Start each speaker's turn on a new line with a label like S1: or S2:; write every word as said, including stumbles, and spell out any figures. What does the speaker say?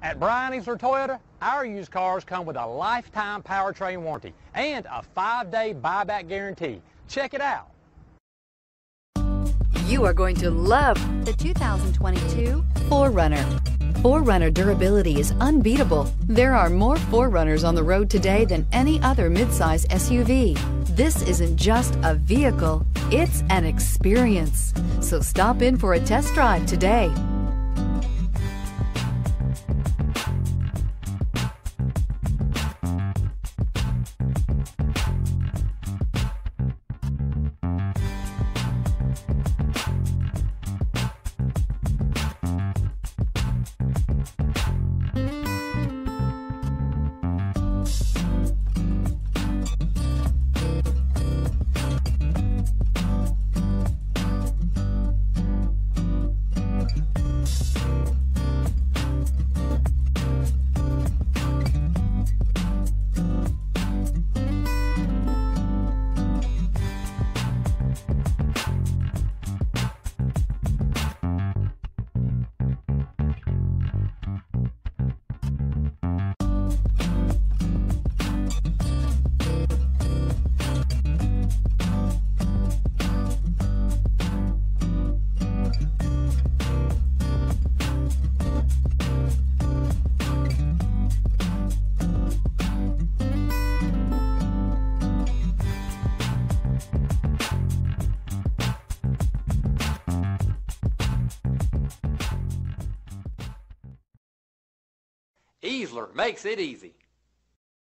S1: At Bryan Easler Toyota, our used cars come with a lifetime powertrain warranty and a five-day buyback guarantee. Check it out.
S2: You are going to love the two thousand twenty-two four runner. four runner durability is unbeatable. There are more four runners on the road today than any other midsize S U V. This isn't just a vehicle, it's an experience. So stop in for a test drive today.
S1: Easler makes it easy.